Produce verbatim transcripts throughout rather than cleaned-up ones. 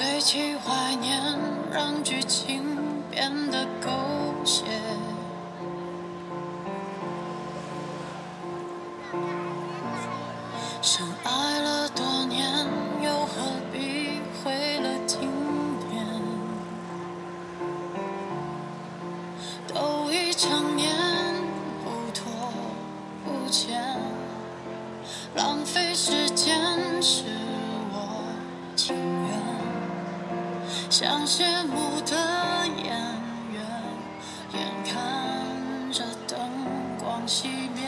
堆砌怀念，让剧情变得狗血。深爱了多年，又何必毁了经典？都已成年，不拖不欠，浪费时间是我情愿。像谢幕的演员，眼看着灯光熄灭，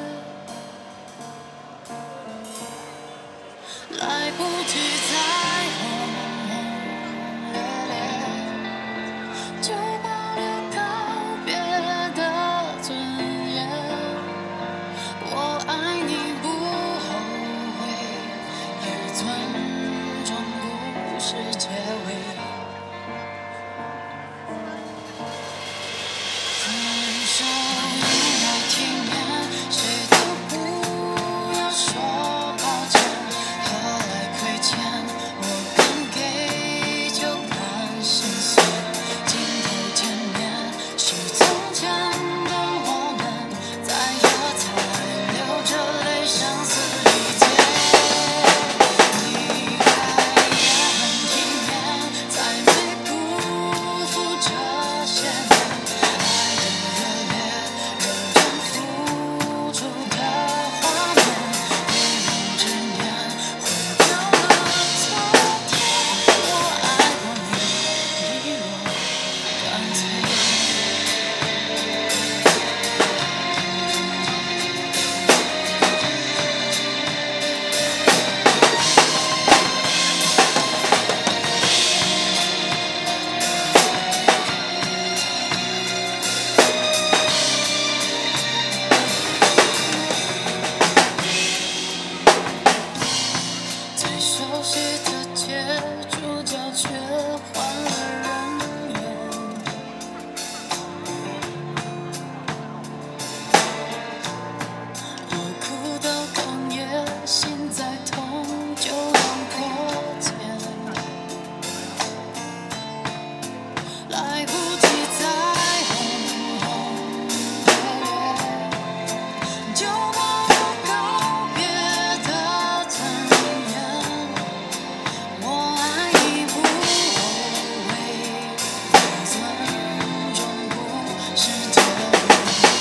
来不及再轰轰烈烈，就保留告别的尊严。我爱你不后悔，也尊重故事结尾。分手应该体面，谁都不要说抱歉。何来亏欠？我敢给就敢心碎。镜头前面是从前的我们，在喝彩，流着泪，相思一劫。离开也很体面，再没辜负这些年。爱的热烈，热忱付出的画面，没有执念，毁掉了昨天。我爱过你，利落干脆。最熟悉的街，主角却换了人演。我哭到哽咽，心再痛就让破茧。来不及再轰轰烈烈，就保留告别的尊严。我爱你不后悔，也尊重故事结尾。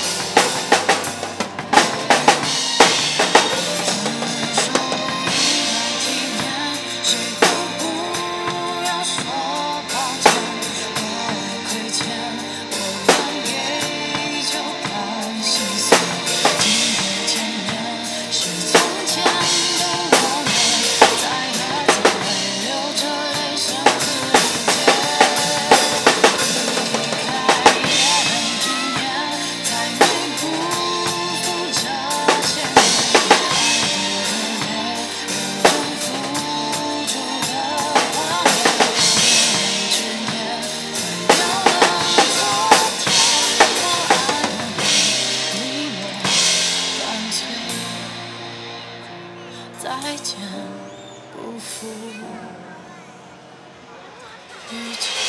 分手应该体面，谁都不要说抱歉。何来亏欠？我敢给就敢心碎。镜头前面是从前的我们，在喝彩，流着泪，相思一劫。离开也很体面，再没辜负这些年。爱的热烈，热忱付出的画面，没有执念，毁掉了昨天。我爱过你，利落干脆。再见，不负遇见。